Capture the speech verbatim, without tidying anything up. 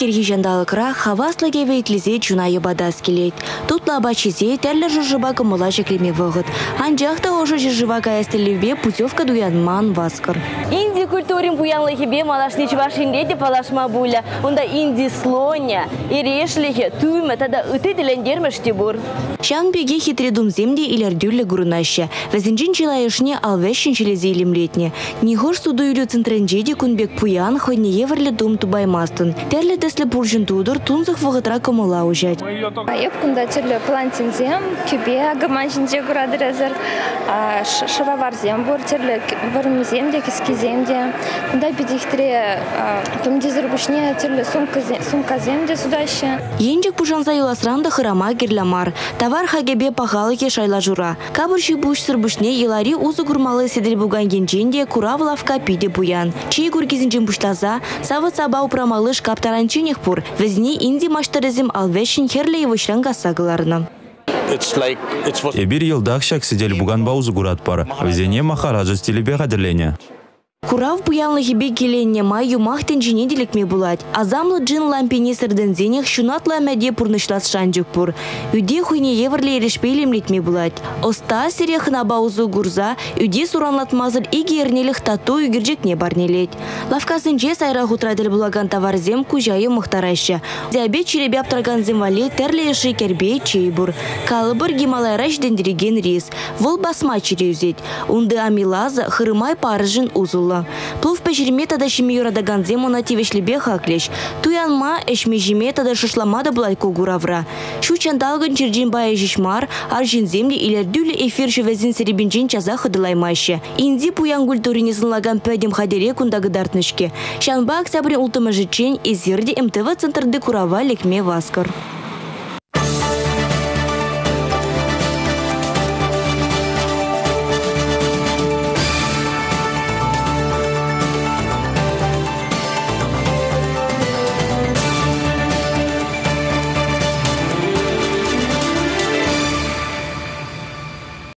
керги жандалықра хаваслы кевейтлізе чунайы бадас келейд. Тутла бачизе тәрлі жыржыба кымыла жеклеме вғыт. Анжақта ожы жыржыба каястелевбе путевка дуянман васкыр. Инди культурин буянлыхебе малашны чвашинледе палашма буля. Онда инди слоня, ирешлихе, туйма, тада ыты ділендерміште бур. Шан беге хитредум земде илердюлі гурынаща. Вәзінжін чилайышне алвешін чилезе илемлетне. Нихош судуюлю центренжеде күнбек пуян хойне еврлі дум тубаймастын. Тәрлі тәслі буржын тудыр тунзық вғытра кымыла ужать. Епкунда терлі плантин зем, кюбе, гаманжинже гурадырезір, шыравар зем бур, терлі варым земде, киски земде. Кунда бедихтіре кемдезір бушне терлі сумка земде судаще. Енжік пужанза юласранда хырама керлямар. Товар хагебе пахалыке шайла жура. Кабырши бушсыр бушне елари узы гурмалы седір буган генченде кура влавка пиде буян. Чей гургизінжен бушлаза, савы саба упрамалыш каптаранчинех пур. Везне инди маштарызым алвешін херлі евышран гасагыларына. Эбир елдақ шак сидель буган баузы гурат пар. Везене махараджа стилебе қадырлене. Курав буянлы хебе келенне май юмахтен жіне делекме булать. Азамлы джин лампене сырдензенех шунатла мәде пурнышлас шанжук пур. Үде хуйне еврле ерешпейлем летме булать. Оста серехна баузу гурза, үде суранлатмазыр иге ернелих тату үгіржекне барнелет. Лавкасынже сайра хутрадел булаган товарзем кужайы мұхтарайшы. Диабет черебе аптырган земвале терле еши кербе чейбур. Калыбыр гималайраш дендереген рис. Вол басма череузет. Унды амилаза хырымай парыжын узулла. Плов пешерме тада шими юрадаган земона тивешлебе хаклеш. Туянма эшме жиме тада шышламада блайку гуравра. Шу чандалган черджин бая жишмар, аржин земли илердюлі эфир шевезин серебинжин чаза хыдылаймашы. Инди пуян культурине зынлаган пөдем хадере кундағы дартнышке. Шанба октябрин ултымы жычен изерде эм тэ вэ центрды курава лекме васкар.